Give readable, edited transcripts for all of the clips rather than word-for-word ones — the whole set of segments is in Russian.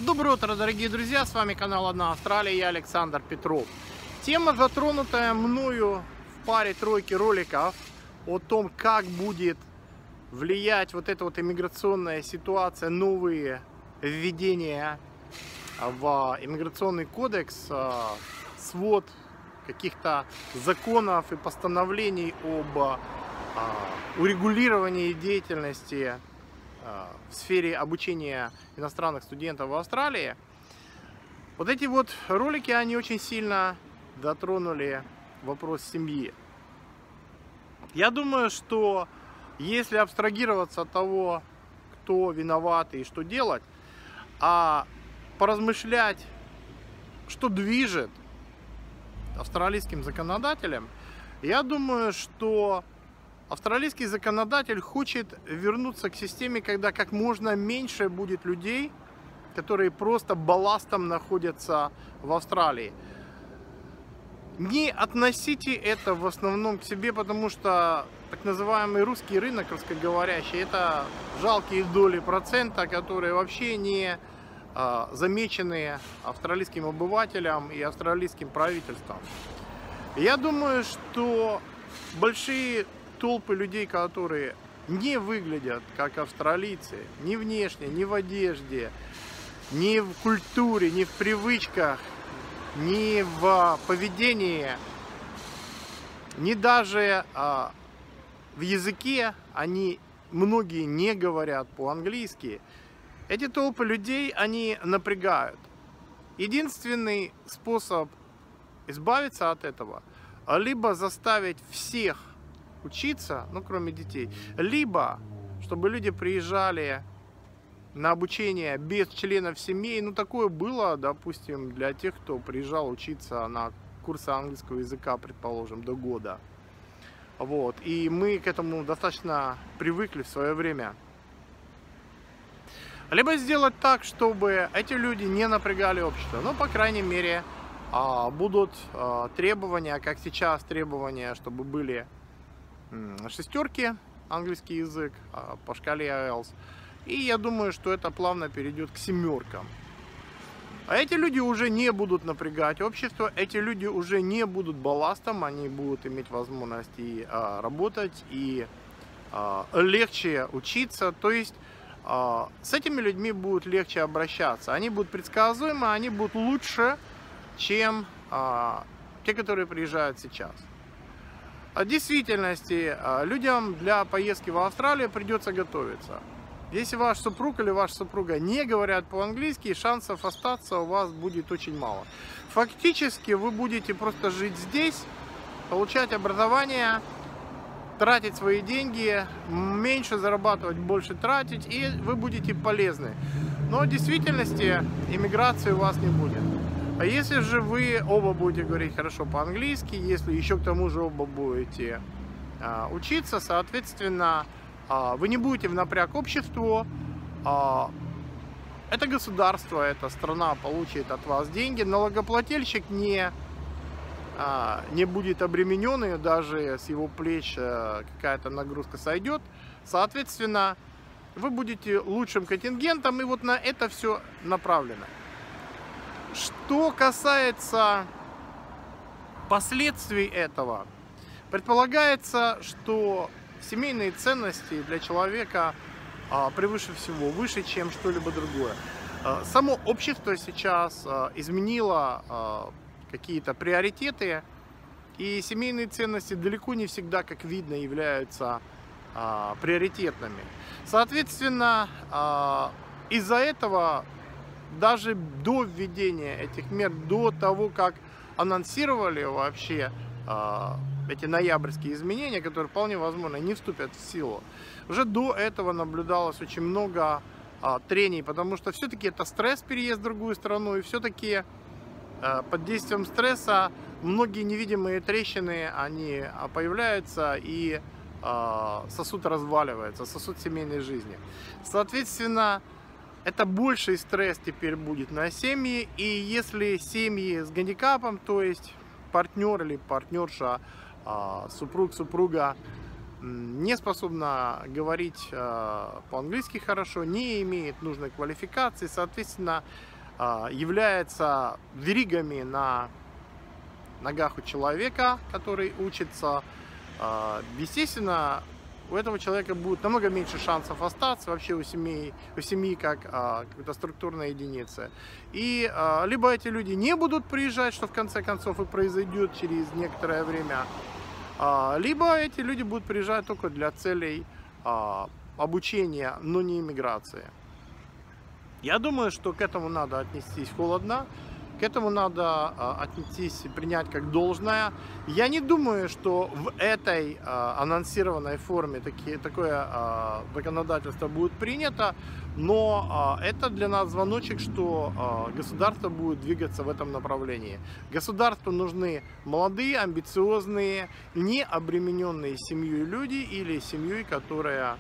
Доброе утро, дорогие друзья, с вами канал Одна Австралия, я Александр Петров. Тема, затронутая мною в паре-тройке роликов о том, как будет влиять вот эта вот иммиграционная ситуация, новые введения в иммиграционный кодекс, свод каких-то законов и постановлений об урегулировании деятельности в сфере обучения иностранных студентов в Австралии. Вот эти вот ролики, они очень сильно дотронули вопрос семьи. Я думаю, что если абстрагироваться от того, кто виноват и что делать, а поразмышлять, что движет австралийским законодателем, я думаю, что австралийский законодатель хочет вернуться к системе, когда как можно меньше будет людей, которые просто балластом находятся в Австралии. Не относите это в основном к себе, потому что так называемый русский рынок, русскоговорящий, это жалкие доли процента, которые вообще не замечены австралийским обывателям и австралийским правительством. Я думаю, что большие толпы людей, которые не выглядят как австралийцы, ни внешне, ни в одежде, ни в культуре, ни в привычках, ни в поведении, ни даже в языке, они многие не говорят по-английски. Эти толпы людей, они напрягают. Единственный способ избавиться от этого, либо заставить всех учиться, ну кроме детей, либо чтобы люди приезжали на обучение без членов семей. Ну такое было, допустим, для тех, кто приезжал учиться на курсы английского языка, предположим, до года. Вот. И мы к этому достаточно привыкли в свое время. Либо сделать так, чтобы эти люди не напрягали общество. Ну, по крайней мере, будут требования, как сейчас требования, чтобы были шестерки, английский язык по шкале IELTS. И я думаю, что это плавно перейдет к семеркам. А эти люди уже не будут напрягать общество, эти люди уже не будут балластом, они будут иметь возможность и работать, и легче учиться. То есть с этими людьми будет легче обращаться. Они будут предсказуемы, они будут лучше, чем те, которые приезжают сейчас. В действительности людям для поездки в Австралию придется готовиться. Если ваш супруг или ваша супруга не говорят по-английски, шансов остаться у вас будет очень мало. Фактически вы будете просто жить здесь, получать образование, тратить свои деньги, меньше зарабатывать, больше тратить, и вы будете полезны. Но в действительности иммиграции у вас не будет. А если же вы оба будете говорить хорошо по-английски, если еще к тому же оба будете учиться, соответственно, вы не будете в напряг обществу, это государство, эта страна получит от вас деньги, налогоплательщик не будет обременен, и даже с его плеч какая-то нагрузка сойдет, соответственно, вы будете лучшим контингентом, и вот на это все направлено. Что касается последствий этого, предполагается, что семейные ценности для человека превыше всего, выше, чем что-либо другое. Само общество сейчас изменило какие-то приоритеты, и семейные ценности далеко не всегда, как видно, являются приоритетными. Соответственно, из-за этого даже до введения этих мер, до того, как анонсировали вообще эти ноябрьские изменения, которые вполне возможно не вступят в силу, уже до этого наблюдалось очень много трений, потому что все-таки это стресс, переезд в другую страну, и все-таки под действием стресса многие невидимые трещины, они появляются, и сосуд разваливается, сосуд семейной жизни. Соответственно, это больший стресс теперь будет на семьи, и если семьи с гандикапом, то есть партнер или партнерша, супруг, супруга не способна говорить по-английски хорошо, не имеет нужной квалификации, соответственно, является веригами на ногах у человека, который учится, естественно, у этого человека будет намного меньше шансов остаться вообще у семьи как какой-то структурной единицы. И либо эти люди не будут приезжать, что в конце концов и произойдет через некоторое время, либо эти люди будут приезжать только для целей обучения, но не иммиграции. Я думаю, что к этому надо отнестись холодно, к этому надо отнестись и принять как должное. Я не думаю, что в этой анонсированной форме такое законодательство будет принято, но это для нас звоночек, что государство будет двигаться в этом направлении. Государству нужны молодые, амбициозные, не обремененные семьей люди или семьей, которая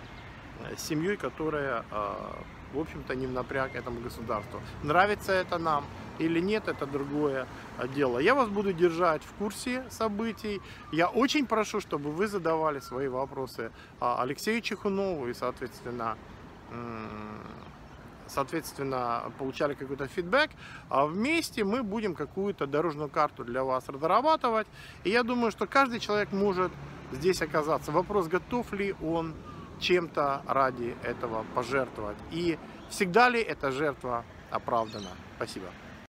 в общем-то, не в напряг этому государству. Нравится это нам или нет, это другое дело. Я вас буду держать в курсе событий. Я очень прошу, чтобы вы задавали свои вопросы Алексею Чехунову и, соответственно, получали какой-то фидбэк. А вместе мы будем какую-то дорожную карту для вас разрабатывать. И я думаю, что каждый человек может здесь оказаться. Вопрос, готов ли он чем-то ради этого пожертвовать. И всегда ли эта жертва оправдана? Спасибо.